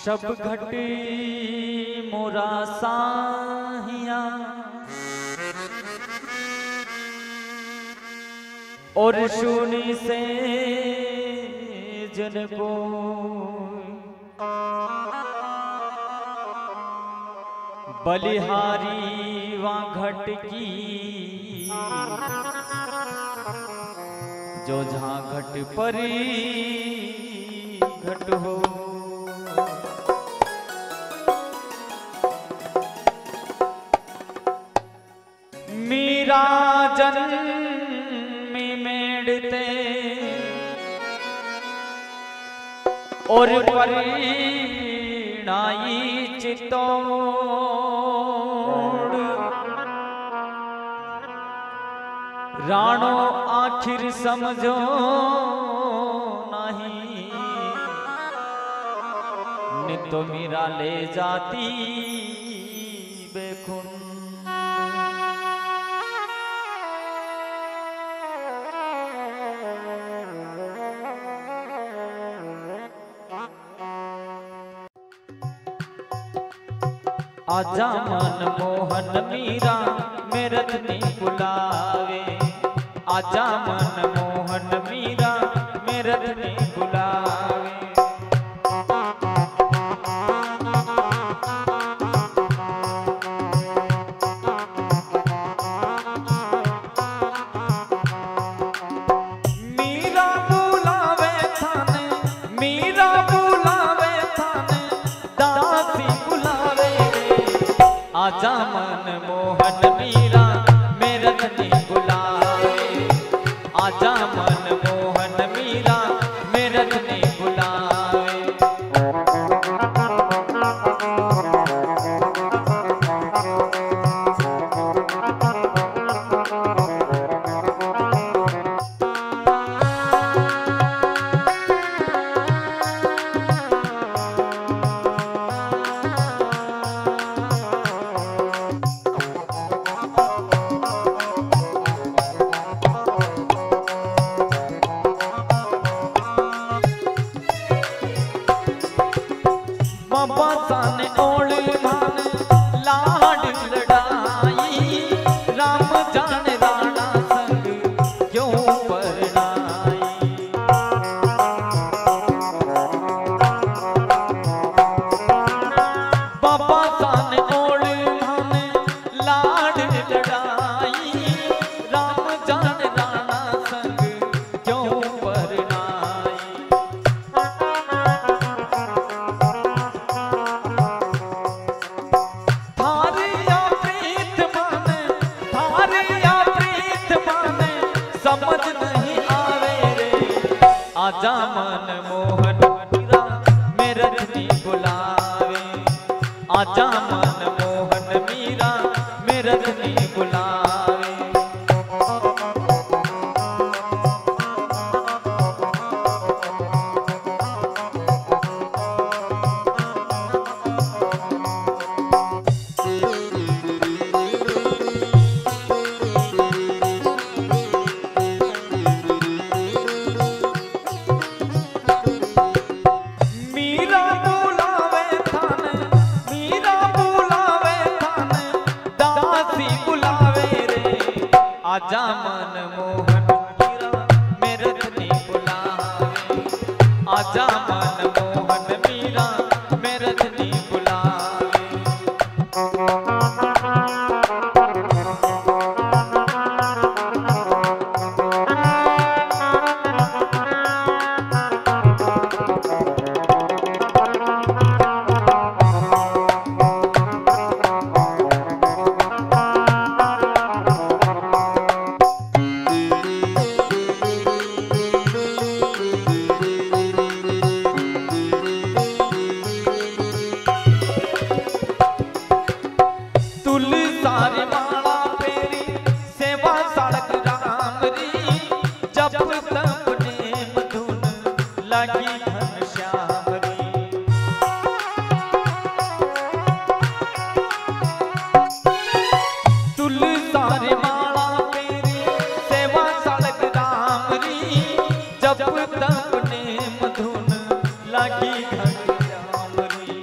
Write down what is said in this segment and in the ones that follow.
शब घटी मोरा साहिया और सुनी से जन को बलिहारी वहाँ घट की जो जहाँ घट परी घट हो। मीरा जन्मी मेड़ते और परिणाई चितौड़ राणो आखिर समझो नहीं नितो मीरा ले जाती बेखुन। आजा मन मोहन मीरा मेरत नी बुलावे, आजा मन मोहन मीरा मेरत नी बुलावे। मीरा बुलावे थाने, मीरा बुलावे थाने, दासी बुलावे। आजा मन मोहन मीरा मेरत नी बुलावे, आजा मन मोहन मीरा मेरत नी बुलावे। बासाने ओल मान लाड लड़ाई, राम जान राणा संग क्यों परनाई। बाबा साने ओल मान लाड लड़ाई, राम जान राणा संग क्यों परनाई। समझ नहीं आवे रे, आजा मन मोहन मीरा मेरत नी बुलावे, आजा मन मोहन मीरा मेरत नी बुलावे। आजा मन मोहन मीरा मेरत नी बुलावे, आजा मन मोहन मीरा मेरत नी बुलावे। सारी माला पेरी सेवा सड़क राम री, जब तक नेम धुन लगी घनश्याम री। तुल सारी माला पेरी सेवा सड़क राम री, जब तक नेम धुन लगी घनश्याम री।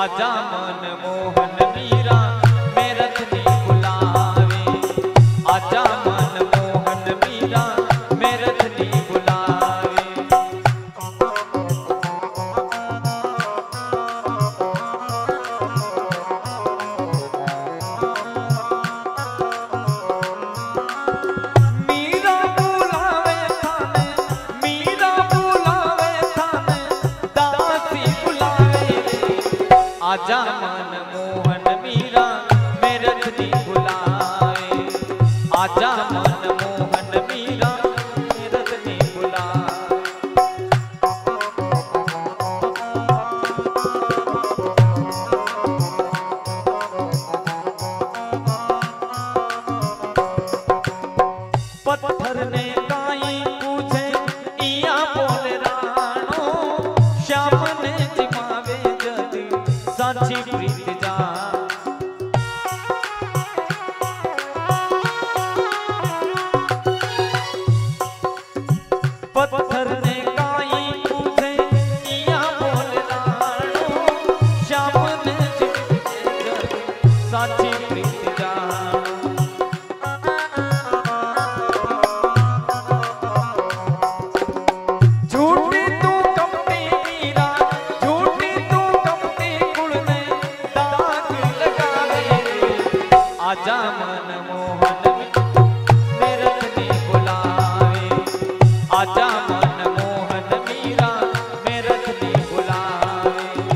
आजा मन मोहन मीरा मैं रखनी बुलावे, आजा मन मोहन मीरा मैं रखनी बुलावे। मीरा बुलावे थाने, मीरा बुलावे थाने, दासी बुलावे रे। आजा मन मोहन मीरा मैं रखनी बुलावे, आजा मन मोहन मीरा मैं रखनी बुलावे। पत्थर ने काई पूछे इया बोले राणो, श्याम ने जिमावे जदी साची प्रीत जा। पत्थर ने काई पूछे इया बोले राणो, श्याम ने जिमावे जदी साची प्रीत जा। झूठी तू कपटी मीरा, झूठी तू कपटी कुल में दाग लगावे रे। आजा मन मोहन मैं रखनी बुलावे, आजा मन मोहन मीरा मैं रखनी बुलावे।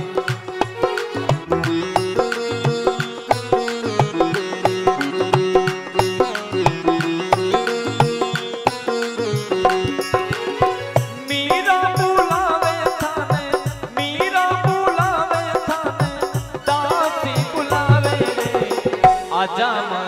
मीरा बुलावे थाने, मीरा बुलावे थाने, दासी बुलावे रे। आजा